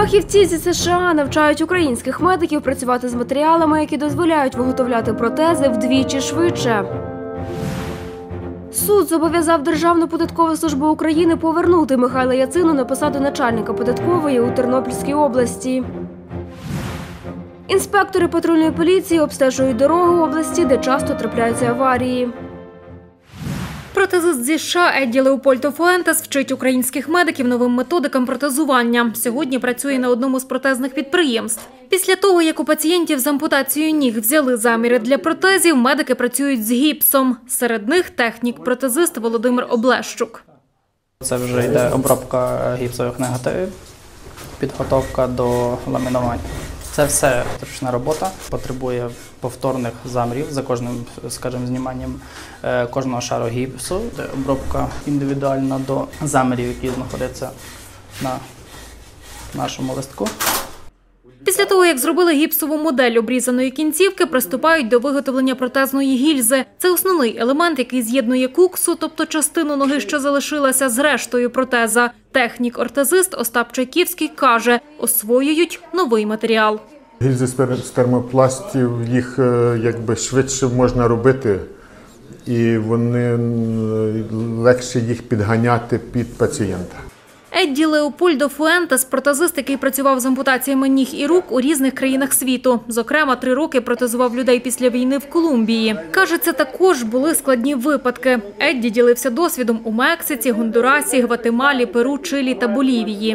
Фахівці зі США навчають українських медиків працювати з матеріалами, які дозволяють виготовляти протези вдвічі швидше. Суд зобов'язав Державну податкову службу України повернути Михайла Яцину на посаду начальника податкової у Тернопільській області. Інспектори патрульної поліції обстежують дороги області, де часто трапляються аварії. Протезист зі США Едді Леопольдо Фуентес вчить українських медиків новим методикам протезування. Сьогодні працює на одному з протезних підприємств. Після того, як у пацієнтів з ампутацією ніг взяли заміри для протезів, медики працюють з гіпсом. Серед них технік-протезист Володимир Облещук. Це вже йде обробка гіпсових негативів, підготовка до ламінування. Це все ручна робота, потребує повторних замірів за кожним, скажімо, зніманням кожного шару гіпсу. Це обробка індивідуальна до замірів, які знаходяться на нашому листку. Після того, як зробили гіпсову модель обрізаної кінцівки, приступають до виготовлення протезної гільзи. Це основний елемент, який з'єднує куксу, тобто частину ноги, що залишилася, з рештою протеза. Технік-ортезист Остап Чайківський каже, освоюють новий матеріал. Гільзи з термопластів, їх якби швидше можна робити, і вони легше їх підганяти під пацієнта. Едді Леопольдо Фуентес – протезист, який працював з ампутаціями ніг і рук у різних країнах світу. Зокрема, 3 роки протезував людей після війни в Колумбії. Каже, це також були складні випадки. Едді ділився досвідом у Мексиці, Гондурасі, Гватемалі, Перу, Чилі та Болівії.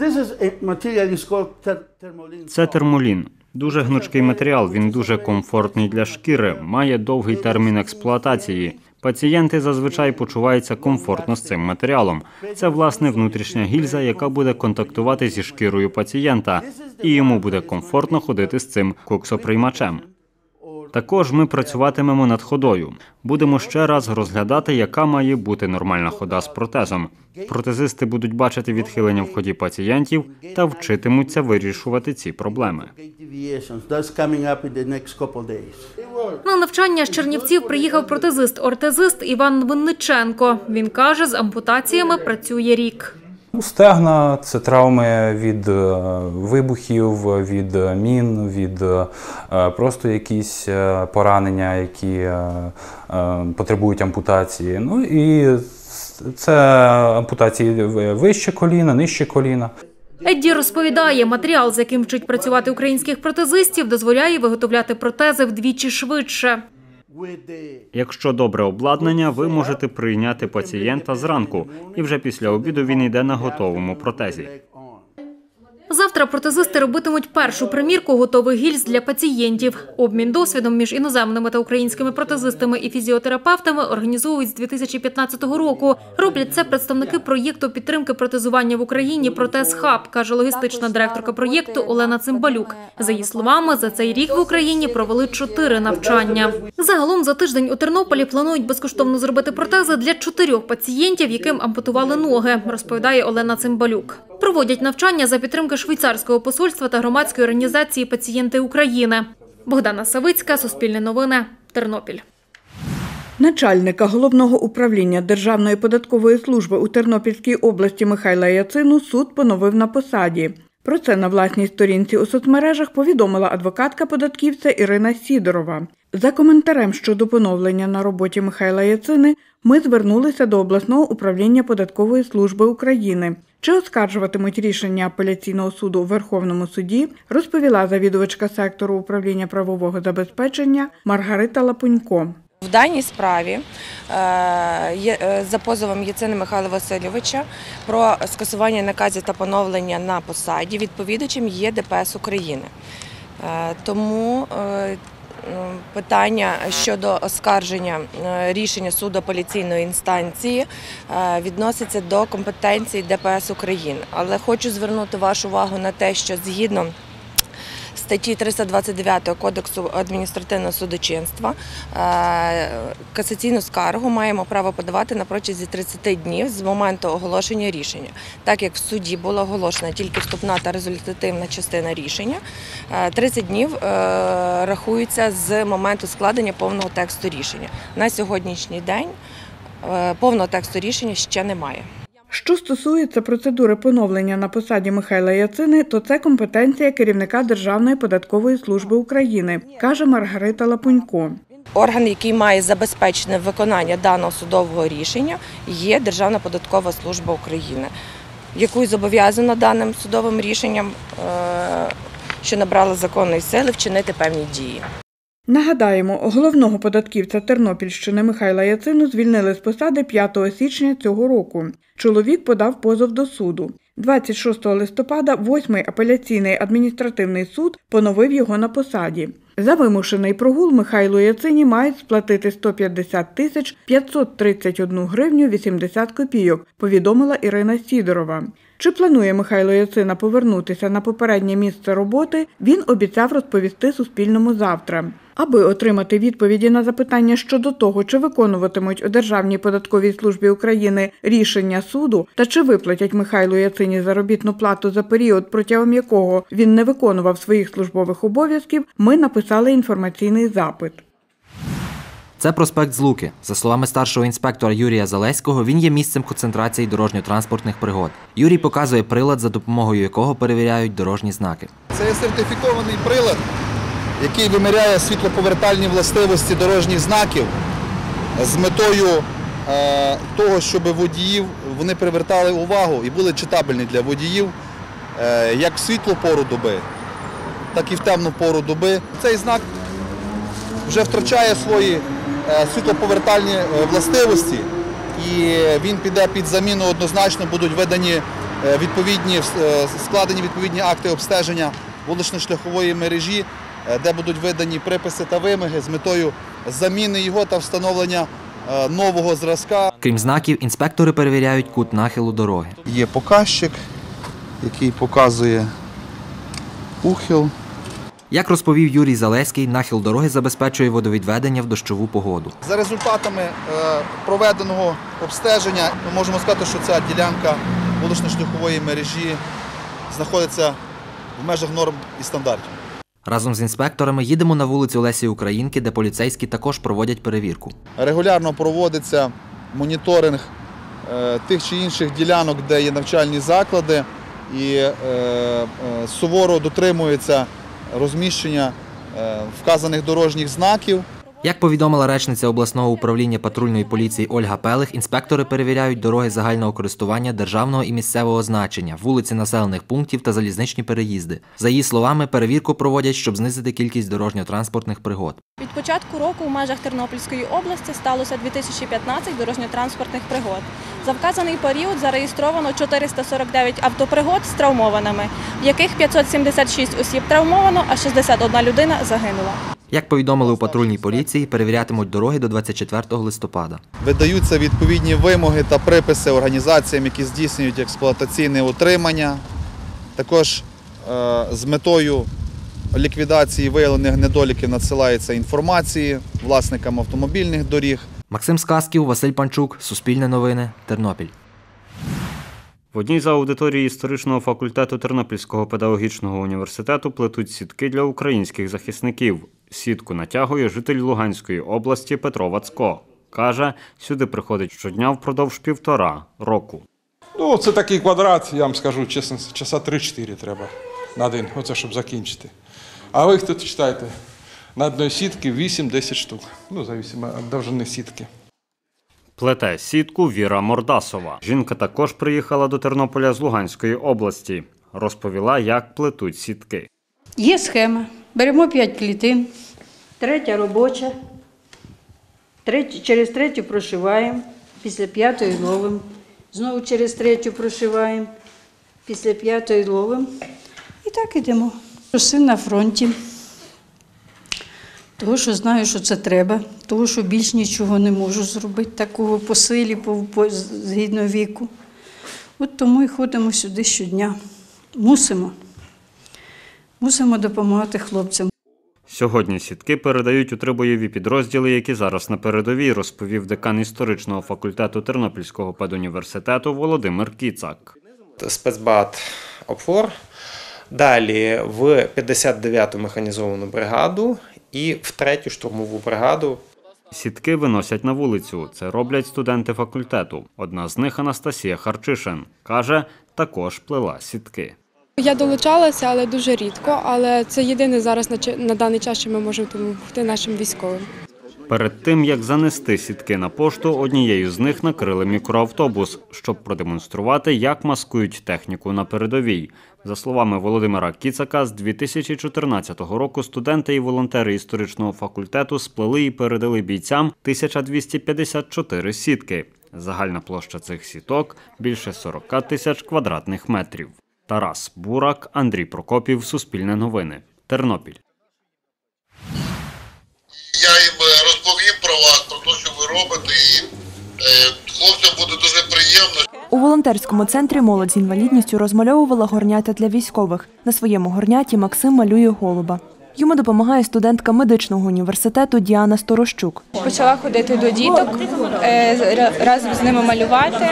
Це термолін. Дуже гнучкий матеріал, він дуже комфортний для шкіри, має довгий термін експлуатації. Пацієнти зазвичай почуваються комфортно з цим матеріалом. Це, власне, внутрішня гільза, яка буде контактувати зі шкірою пацієнта, і йому буде комфортно ходити з цим коксоприймачем. Також ми працюватимемо над ходою. Будемо ще раз розглядати, яка має бути нормальна хода з протезом. Протезисти будуть бачити відхилення в ході пацієнтів та вчитимуться вирішувати ці проблеми. На навчання з Чернівців приїхав протезист-ортезист Іван Винниченко. Він каже, з ампутаціями працює рік. Стегна – це травми від вибухів, від мін, від просто якісь поранення, які потребують ампутації. Ну і це ампутації вище коліна, нижче коліна. Едді розповідає, матеріал, з яким вчить працювати українських протезистів, дозволяє виготовляти протези вдвічі швидше. Якщо добре обладнання, ви можете прийняти пацієнта зранку, і вже після обіду він йде на готовому протезі. Завтра протезисти робитимуть першу примірку готових гільз для пацієнтів. Обмін досвідом між іноземними та українськими протезистами і фізіотерапевтами організовують з 2015 року. Роблять це представники проєкту підтримки протезування в Україні «Протез Хаб», каже логістична директорка проєкту Олена Цимбалюк. За її словами, за цей рік в Україні провели 4 навчання. Загалом за тиждень у Тернополі планують безкоштовно зробити протези для 4 пацієнтів, яким ампутували ноги, розповідає Олена Цимбалюк. Проводять навчання за підтримки швейцарського посольства та громадської організації «Пацієнти України». Богдана Савицька, Суспільне новини, Тернопіль. Начальника Головного управління Державної податкової служби у Тернопільській області Михайла Яцину суд поновив на посаді. Про це на власній сторінці у соцмережах повідомила адвокатка податківця Ірина Сідорова. За коментарем щодо поновлення на роботі Михайла Яцини ми звернулися до обласного управління податкової служби України. Чи оскаржуватимуть рішення апеляційного суду у Верховному суді, розповіла завідувачка сектору управління правового забезпечення Маргарита Лапунько. В даній справі за позовом Яцини Михайла Васильовича про скасування наказів та поновлення на посаді відповідачем є ДПС України. Тому питання щодо оскарження рішення суду апеляційної інстанції відноситься до компетенції ДПС України. Але хочу звернути вашу увагу на те, що згідно статті 329 Кодексу адміністративного судочинства касаційну скаргу маємо право подавати на протязі 30 днів з моменту оголошення рішення. Так як в суді була оголошена тільки вступна та результативна частина рішення, 30 днів рахуються з моменту складення повного тексту рішення. На сьогоднішній день повного тексту рішення ще немає. Що стосується процедури поновлення на посаді Михайла Яцини, то це компетенція керівника Державної податкової служби України, каже Маргарита Лапунько. Орган, який має забезпечити виконання даного судового рішення, є Державна податкова служба України, яку зобов'язано даним судовим рішенням, що набрало законної сили, вчинити певні дії. Нагадаємо, головного податківця Тернопільщини Михайла Яцину звільнили з посади 5 січня цього року. Чоловік подав позов до суду. 26 листопада 8-й апеляційний адміністративний суд поновив його на посаді. За вимушений прогул Михайлу Яцині мають сплатити 150 тисяч 531 гривню 80 копійок, повідомила Ірина Сідорова. Чи планує Михайло Яцина повернутися на попереднє місце роботи, він обіцяв розповісти Суспільному завтра. Аби отримати відповіді на запитання щодо того, чи виконуватимуть у Державній податковій службі України рішення суду та чи виплатять Михайлу Яцині заробітну плату за період, протягом якого він не виконував своїх службових обов'язків, ми написали інформаційний запит. Це проспект Злуки. За словами старшого інспектора Юрія Залеського, він є місцем концентрації дорожньо-транспортних пригод. Юрій показує прилад, за допомогою якого перевіряють дорожні знаки. Це є сертифікований прилад, який виміряє світлоповертальні властивості дорожніх знаків з метою того, щоб водіїв вони привертали увагу і були читабельні для водіїв як в світлу пору доби, так і в темну пору доби. Цей знак вже втрачає свої світлоповертальні властивості і він піде під заміну, однозначно будуть складені відповідні акти обстеження вулично-шляхової мережі, де будуть видані приписи та вимоги з метою заміни його та встановлення нового зразка. Крім знаків, інспектори перевіряють кут нахилу дороги. Є показчик, який показує ухил. Як розповів Юрій Залеський, нахил дороги забезпечує водовідведення в дощову погоду. За результатами проведеного обстеження ми можемо сказати, що ця ділянка вулично-шляхової мережі знаходиться в межах норм і стандартів. Разом з інспекторами їдемо на вулицю Лесі Українки, де поліцейські також проводять перевірку. Регулярно проводиться моніторинг тих чи інших ділянок, де є навчальні заклади, і суворо дотримується розміщення вказаних дорожніх знаків. Як повідомила речниця обласного управління патрульної поліції Ольга Пелих, інспектори перевіряють дороги загального користування державного і місцевого значення, вулиці населених пунктів та залізничні переїзди. За її словами, перевірку проводять, щоб знизити кількість дорожньо-транспортних пригод. Від початку року у межах Тернопільської області сталося 2015 дорожньо-транспортних пригод. За вказаний період зареєстровано 449 автопригод з травмованими, в яких 576 осіб травмовано, а 61 людина загинула. Як повідомили у патрульній поліції, перевірятимуть дороги до 24 листопада. Видаються відповідні вимоги та приписи організаціям, які здійснюють експлуатаційне утримання. Також з метою ліквідації виявлених недоліків надсилається інформації власникам автомобільних доріг. Максим Сказків, Василь Панчук, Суспільне новини, Тернопіль. В одній з аудиторій історичного факультету Тернопільського педагогічного університету плетуть сітки для українських захисників. Сітку натягує житель Луганської області Петро Вацко. Каже, сюди приходить щодня впродовж 1,5 року. Ну, це такий квадрат, я вам скажу чесно, часа 3-4 треба на день, оце щоб закінчити. А ви тут читаєте, на одній сітці 8-10 штук, ну, залежно від довжини сітки. Плете сітку Віра Мордасова. Жінка також приїхала до Тернополя з Луганської області. Розповіла, як плетуть сітки. Є схема. Беремо 5 клітин, третя робоча, через третю прошиваємо, після 5-ї ловимо, знову через третю прошиваємо, після 5-ї ловимо. І так ідемо. Син на фронті, того, що знаю, що це треба, того, що більш нічого не можу зробити, такого по силі, згідно віку. От тому і ходимо сюди щодня. Мусимо допомагати хлопцям. Сьогодні сітки передають у 3 бойові підрозділи, які зараз на передовій, розповів декан історичного факультету Тернопільського педуніверситету Володимир Кіцак. Спецбат ОПФОР, далі в 59-ту механізовану бригаду і в 3-ю штурмову бригаду. Сітки виносять на вулицю. Це роблять студенти факультету. Одна з них – Анастасія Харчишин. Каже, також плела сітки. Я долучалася, але дуже рідко. Але це єдине зараз на даний час, що ми можемо допомогти нашим військовим. Перед тим, як занести сітки на пошту, однією з них накрили мікроавтобус, щоб продемонструвати, як маскують техніку на передовій. За словами Володимира Кіцака, з 2014 року студенти і волонтери історичного факультету сплели і передали бійцям 1254 сітки. Загальна площа цих сіток – більше 40 тисяч квадратних метрів. Тарас Бурак, Андрій Прокопів, Суспільне новини, Тернопіль. Я їм розповім про вас, про те, що ви робите, і хлопцям буде дуже приємно. У волонтерському центрі молодь з інвалідністю розмальовувала горнята для військових. На своєму горняті Максим малює голуба. Йому допомагає студентка медичного університету Діана Сторощук. Почала ходити до діток, разом з ними малювати.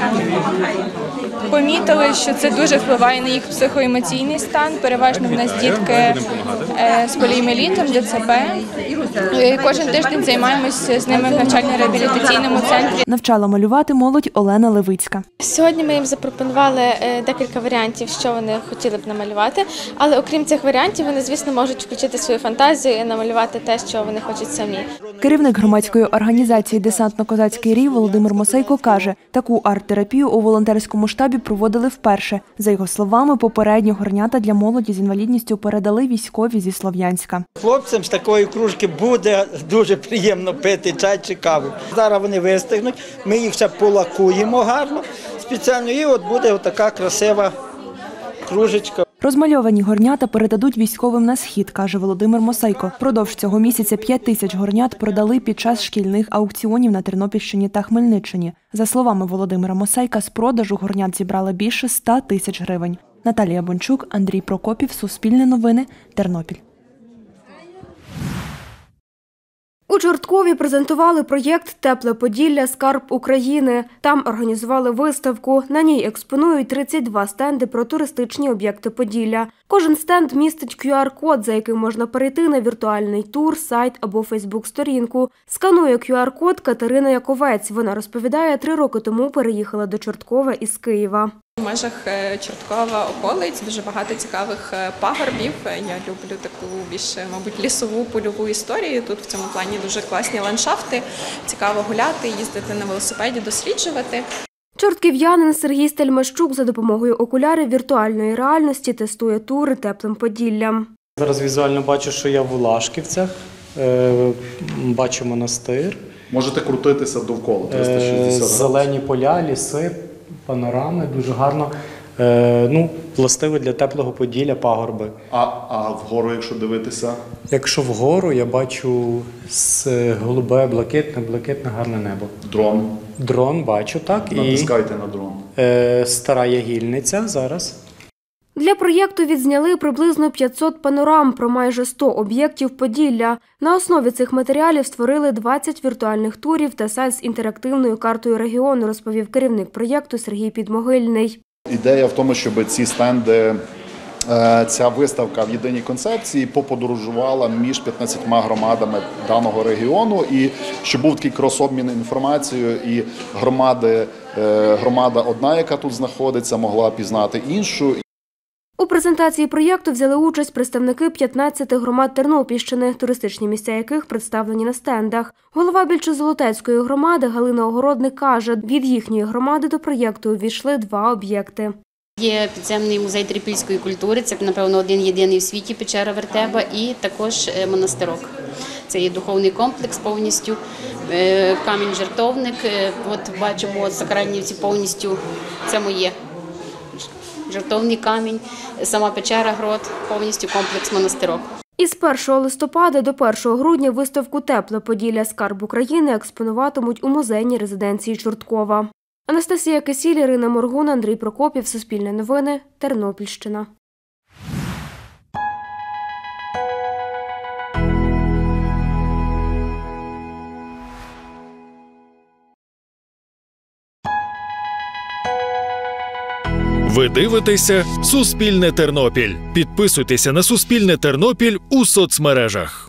Помітили, що це дуже впливає на їх психоемоційний стан. Переважно в нас дітки з поліомієлітом, ДЦП. Кожен тиждень займаємося з ними в навчально-реабілітаційному центрі. Навчала малювати молодь Олена Левицька. Сьогодні ми їм запропонували декілька варіантів, що вони хотіли б намалювати. Але окрім цих варіантів, вони, звісно, можуть включити свою фантазію і намалювати те, що вони хочуть самі. Керівник громадської організації «Десантно-козацький рій» Володимир Мосейко каже, таку арт-терапію у волонтерському штабі проводили вперше. За його словами, попередні горнята для молоді з інвалідністю передали військові зі Слов'янська. Хлопцям з такої кружки буде дуже приємно пити чай чи каву. Зараз вони вистигнуть, ми їх ще полакуємо гарно спеціально і от буде така красива кружечка. Розмальовані горнята передадуть військовим на схід, каже Володимир Мосейко. Продовж цього місяця 5 тисяч горнят продали під час шкільних аукціонів на Тернопільщині та Хмельниччині. За словами Володимира Мосейка, з продажу горнят зібрали більше 100 тисяч гривень. Наталія Бончук, Андрій Прокопів, Суспільне новини, Тернопіль. У Чорткові презентували проєкт «Тепле Поділля. Скарб України». Там організували виставку. На ній експонують 32 стенди про туристичні об'єкти Поділля. Кожен стенд містить QR-код, за яким можна перейти на віртуальний тур, сайт або фейсбук-сторінку. Сканує QR-код Катерина Яковець. Вона розповідає, 3 роки тому переїхала до Чорткова із Києва. В межах Чорткова околиць дуже багато цікавих пагорбів. Я люблю таку більш, мабуть, лісову польову історію. Тут в цьому плані дуже класні ландшафти, цікаво гуляти, їздити на велосипеді, досліджувати. Чортків'янин Сергій Стельмащук за допомогою окулярів віртуальної реальності тестує тури теплим Поділлям. Зараз візуально бачу, що я в Улашківцях, бачу монастир. Можете крутитися довкола 360 зелені поля, ліси. Панорами, дуже гарно, властиво для теплого Поділля пагорби. А вгору, якщо дивитися? Якщо вгору, я бачу голубе, блакитне, гарне небо. Дрон? Дрон бачу, так. Натискайте на дрон. Стара Ягільниця зараз. Для проєкту відзняли приблизно 500 панорам про майже 100 об'єктів Поділля. На основі цих матеріалів створили 20 віртуальних турів та сайт з інтерактивною картою регіону, розповів керівник проєкту Сергій Підмогильний. Ідея в тому, щоб ці стенди, ця виставка в єдиній концепції поподорожувала між 15 громадами даного регіону і щоб був такий крос-обмін інформацією і громада одна, яка тут знаходиться, могла пізнати іншу. У презентації проєкту взяли участь представники 15 громад Тернопільщини, туристичні місця яких представлені на стендах. Голова Більшозолотецької громади Галина Огородник каже, від їхньої громади до проєкту увійшли 2 об'єкти. Є підземний музей трипільської культури, це, напевно, один-єдиний в світі печера Вертеба, і також монастирок. Це є духовний комплекс повністю, камінь-жертовник, от бачимо, Сакральнівці повністю, це моє. Жертовний камінь, сама печера, грот, повністю комплекс монастирок. Із 1 листопада до 1 грудня виставку «Тепле Поділля. Скарб України» експонуватимуть у музейній резиденції Чорткова. Анастасія Кисіль, Ірина Моргун, Андрій Прокопів, Суспільне новини, Тернопільщина. Ви дивитеся «Суспільне Тернопіль». Підписуйтеся на «Суспільне Тернопіль» у соцмережах.